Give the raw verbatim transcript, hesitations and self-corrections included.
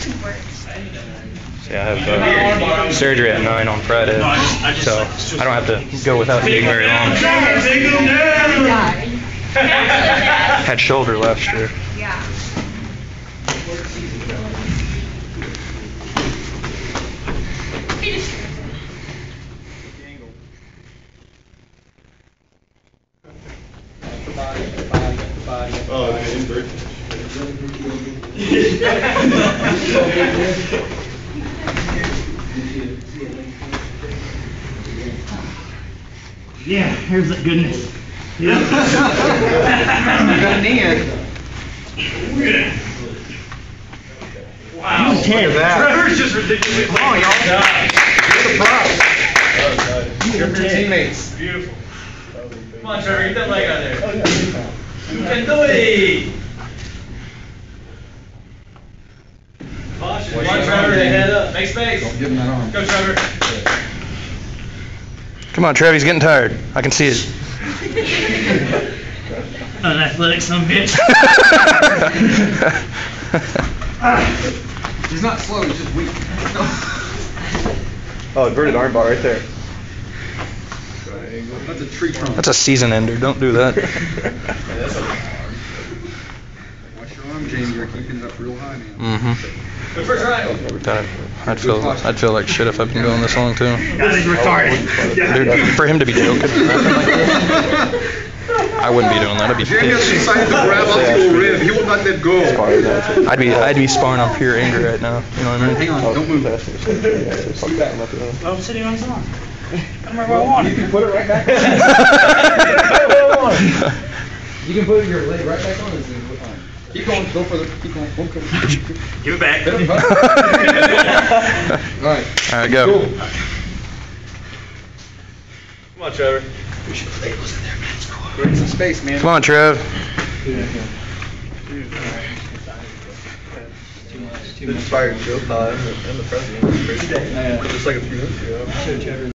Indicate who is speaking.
Speaker 1: Yeah, I have uh, surgery at nine on Friday, so I don't have to go without eating very long. Had shoulder last year.
Speaker 2: Yeah.
Speaker 3: Oh, okay, invert.
Speaker 4: Yeah, here's that goodness. Yeah.
Speaker 5: Got an end.
Speaker 4: Wow. Look at
Speaker 3: that. Trevor's just ridiculous.
Speaker 5: Come on, y'all. You're the prize. You're your teammates.
Speaker 3: Beautiful. Come on, Trevor, get that leg out there. You can do it. Caution. Come on, Trevor, head up. Make space.
Speaker 5: Don't give him that arm.
Speaker 3: Go, Trevor.
Speaker 1: Come on, Trev, he's getting tired. I can see it.
Speaker 4: An athletic son of a bitch.
Speaker 5: He's not slow, he's just weak.
Speaker 3: Oh, inverted arm bar right there.
Speaker 5: That's a tree trunk.
Speaker 1: That's a season ender. Don't do that.
Speaker 5: Watch your arm, Jamie. You're keeping it up real high, man.
Speaker 1: Mm-hmm.
Speaker 3: Good first try.
Speaker 1: I'd feel I'd feel like shit if I've been going this long too.
Speaker 4: That is retarded.
Speaker 1: Dude, for him to be joking, I wouldn't be doing that. I'd be
Speaker 5: Jamie has
Speaker 1: pissed.
Speaker 5: decided to grab up your rib. He will not let go.
Speaker 1: I'd be I'd be sparring on pure anger right now. You know what I mean?
Speaker 5: Hang on, don't move.
Speaker 4: Oh, I'm sitting on his arm. Come where I want it.
Speaker 5: You can put it right back on. You can put your leg right back on. Keep going. Go further. Keep going. Go, go.
Speaker 4: Give it back.
Speaker 5: All right.
Speaker 1: All right, go.
Speaker 3: Come on, Trevor.
Speaker 5: Create some space, man.
Speaker 1: Come on, Trev.
Speaker 3: Inspired Joe Todd and the president. Just like a few minutes ago.